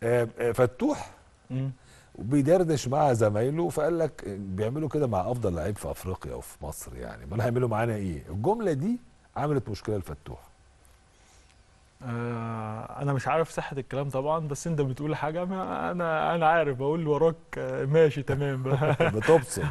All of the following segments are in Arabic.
فتوح مم. وبيدردش مع زمايله، فقال لك بيعملوا كده مع افضل لعيب في افريقيا وفي مصر، يعني امال هيعملوا معانا ايه؟ الجمله دي عملت مشكله لفتوح. انا مش عارف صحة الكلام طبعا، بس انت بتقول حاجة، ما انا عارف بقول وراك ماشي تمام. بتبصم.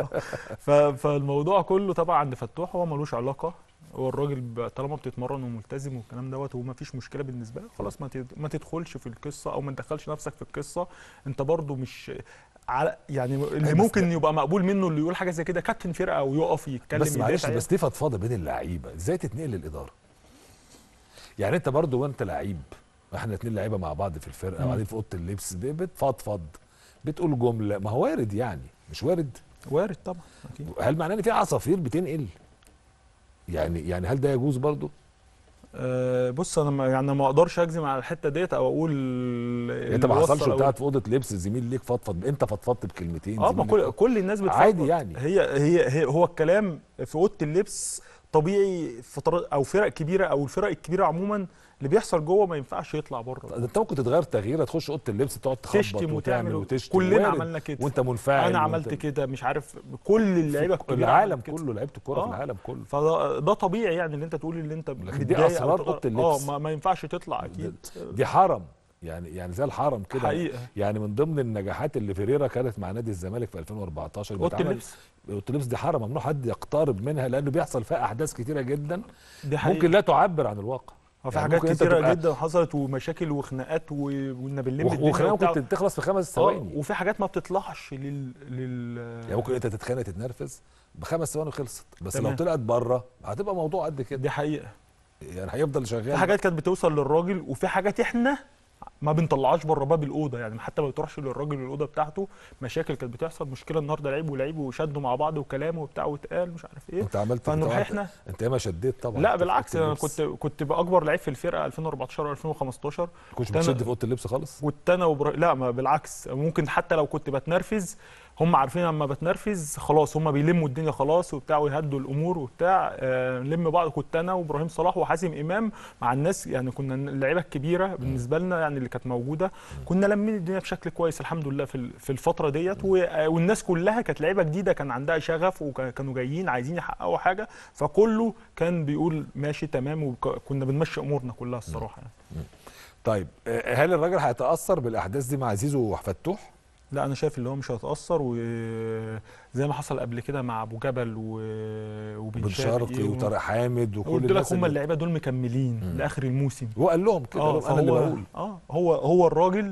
فالموضوع كله طبعا عند فتوح هو ملوش علاقة. هو الراجل طالما بتتمرن وملتزم والكلام دوت وما فيش مشكله بالنسبه لك، خلاص ما تدخلش في القصه او ما تدخلش نفسك في القصه. انت برضو مش يعني اللي ممكن يبقى مقبول منه اللي يقول حاجه زي كده كابتن فرقه ويقف يتكلم بس معلش، يدافع. بس دي فضفاضه بين اللعيبه، ازاي تتنقل للاداره؟ يعني انت برضو وانت لعيب، احنا اتنين لعيبه مع بعض في الفرقه وقاعدين في اوضه اللبس، بتفضفض، بتقول جمله، ما هو وارد يعني، مش وارد؟ وارد طبعا اكيد. هل معناه ان في عصافير بتنقل؟ يعني هل ده يجوز برضو؟ بص انا يعني ما اقدرش اجزم على الحته ديت او اقول يعني انت ما اللي حصلش وصل وانت او قاعد في اوضه لبس زميل ليك فضفض، انت فضفضت بكلمتين، ما زميلك كل الناس بتفضفض عادي يعني؟ هي هو الكلام في اوضه اللبس طبيعي، فترات او فرق كبيره او الفرق الكبيره عموما اللي بيحصل جوه ما ينفعش يطلع بره. انت ممكن تتغير تغييره، تخش اوضه اللبس تقعد تخبط تشتم وتعمل وتعمل وتشتم، كلنا وارد، عملنا كده، وانت منفعل، انا عملت كده، مش عارف كل اللعيبه الكبيره العالم كده. كله، لعيبه الكوره في العالم كله. فده طبيعي يعني اللي انت تقول اللي انت لكن دي متضايق او اسرار اوضه اللبس، ما ينفعش تطلع اكيد. دي حرم، يعني زي الحرم كده. حقيقه يعني من ضمن النجاحات اللي فيريرا كانت مع نادي الزمالك في 2014 اوضه اللبس. اوضه اللبس دي حرم، ممنوع حد يقترب منها لانه بيحصل فيها احداث كتيره جدا دي حقيقة. ممكن لا تعبر عن الواقع. هو في يعني حاجات كتيرة جدا حصلت ومشاكل وخناقات وكنا بنلم الدنيا وخناقه ممكن تخلص في 5 ثواني. وفي حاجات ما بتطلعش يعني ممكن انت تتخانق تتنرفز ب5 ثواني وخلصت، بس تمام. لو طلعت بره هتبقى موضوع قد كده. دي حقيقة. يعني هيفضل شغال. في حاجات كانت بتوصل للراجل وفي حاجات احنا ما بنطلعهاش بره باب الاوضه، يعني حتى ما بتروحش للراجل الاوضه بتاعته. مشاكل كانت بتحصل، مشكله النهارده لعيب ولعيب وشدوا مع بعض وكلام وبتاع واتقال مش عارف ايه. انت عملت فنروح احنا انت ياما شديت طبعا. لا بالعكس، انا كنت باكبر لعيب في الفرقه 2014 و2015. كنتش بتشد في اوضه اللبس خالص؟ كنت انا لا ما بالعكس، ممكن حتى لو كنت بتنرفز هم عارفين لما بتنرفز خلاص هم بيلموا الدنيا خلاص وبتاع ويهدوا الامور وبتاع. نلم بعض. كنت انا وابراهيم صلاح وحازم امام مع الناس، يعني كنا اللعيبه الكبيره بالنسبه لنا يعني اللي كانت موجوده، كنا لمين الدنيا بشكل كويس الحمد لله في الفتره ديت. والناس كلها كانت لعيبه جديده كان عندها شغف وكانوا جايين عايزين يحققوا حاجه، فكله كان بيقول ماشي تمام وكنا بنمشي امورنا كلها الصراحه يعني. طيب هل الراجل هيتاثر بالاحداث دي مع زيزو وفتوح؟ لا انا شايف اللي هو مش هيتاثر، وزي ما حصل قبل كده مع ابو جبل وبن شرقي وطارق حامد وكل الناس. قلت لك هم اللي اللعيبه دول مكملين لاخر الموسم. هو قال لهم كده، انا اللي بقول. هو الراجل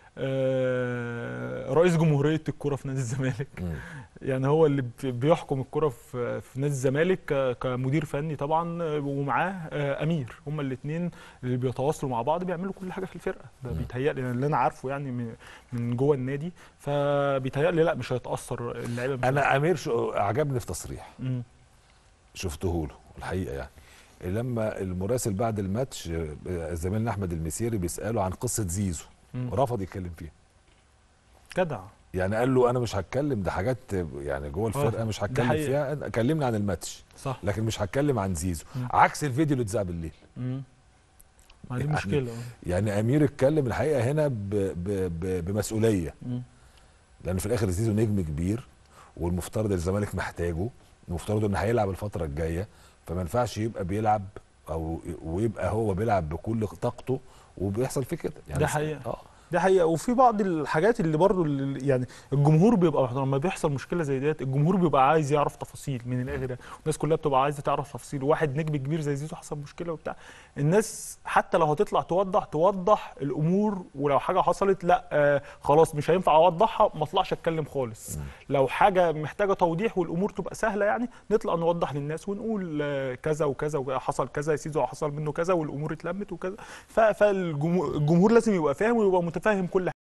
رئيس جمهوريه الكره في نادي الزمالك. يعني هو اللي بيحكم الكره في نادي الزمالك كمدير فني طبعا، ومعاه امير. هما الاثنين اللي بيتواصلوا مع بعض بيعملوا كل حاجه في الفرقه. ده بيتهيألي اللي انا عارفه يعني من جوه النادي، فبيتهيألي لا مش هيتاثر اللعيبه. انا امير عجبني في تصريح شفته له الحقيقه، يعني لما المراسل بعد الماتش زميلنا احمد المسيري بيساله عن قصه زيزو ورفض يتكلم فيها. جدع. يعني قال له انا مش هتكلم، ده حاجات يعني جوه الفرقه مش هتكلم فيها، كلمني عن الماتش صح، لكن مش هتكلم عن زيزو. عكس الفيديو اللي اتذاع بالليل. ما دي مشكله. يعني امير اتكلم الحقيقه هنا بمسؤوليه، لان في الاخر زيزو نجم كبير والمفترض الزمالك محتاجه، المفترض انه هيلعب الفتره الجايه، فما ينفعش يبقى بيلعب ويبقى هو بيلعب بكل طاقته وبيحصل فيه كده. يعني ده حقيقه. دي حقيقه. وفي بعض الحاجات اللي برضو يعني الجمهور بيبقى لما بيحصل مشكله زي ديت الجمهور بيبقى عايز يعرف تفاصيل من الاخر. الناس كلها بتبقى عايزه تعرف تفاصيل. واحد نجم كبير زي زيزو حصل مشكله وبتاع، الناس حتى لو هتطلع توضح الامور، ولو حاجه حصلت لا خلاص مش هينفع اوضحها، ما اطلعش اتكلم خالص. لو حاجه محتاجه توضيح والامور تبقى سهله يعني نطلع نوضح للناس ونقول كذا وكذا وحصل كذا يا زيزو حصل منه كذا والامور اتلمت وكذا. فالجمهور لازم يبقى فاهم ويبقى متفاهم كل